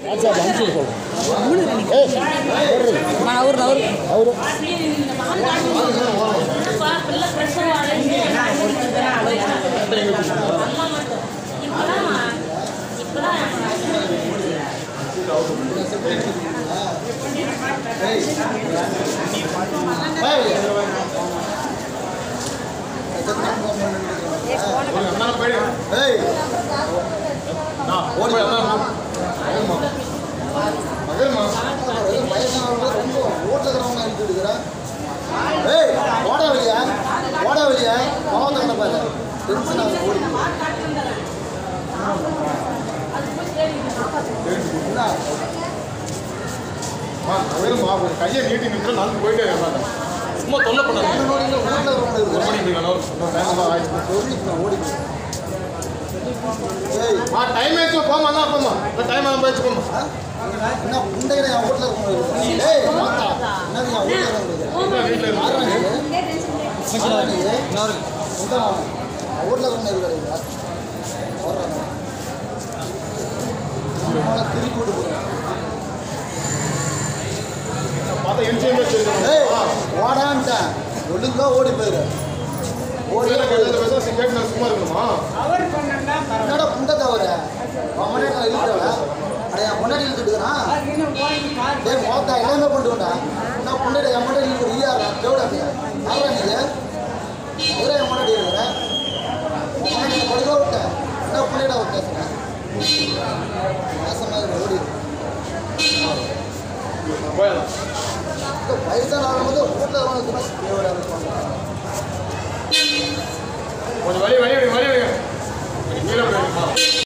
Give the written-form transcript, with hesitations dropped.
கையை நீட்டி நிற்க நான் போயிட்டே சும்மா தொல்லை பண்ணாங்க டைம் ஆயிடுச்சு போமா தான் போமா டைம் ஆகும் போயிடுச்சு போமா என்ன உண்டையில என் வீட்டில் திருப்பி விட்டு போகிறேன் ஓடான்ட்டேன் ஒழுங்கா ஓடி போயிரு சும்மா இருக்கணுமா என்னடா புண்டை தவிர முன்னாடி இழுத்துட்டுக்கிறான் மோத்தா எல்லாமே பண்ணிட்டுண்டா என்ன புண்டை என் முன்னாடி இழுக்கிற ஈயாரா தேவிடாது யாரா நீங்க எதிர என் முன்னாடி இருக்கிறேன் கொடுக்க விட்டேன் என்ன புண்டைடா விட்டேன் மாசமாக ஓடி போயிடலாம் வயசான ஆகும்போது வீட்டில் கொஞ்சம் வழி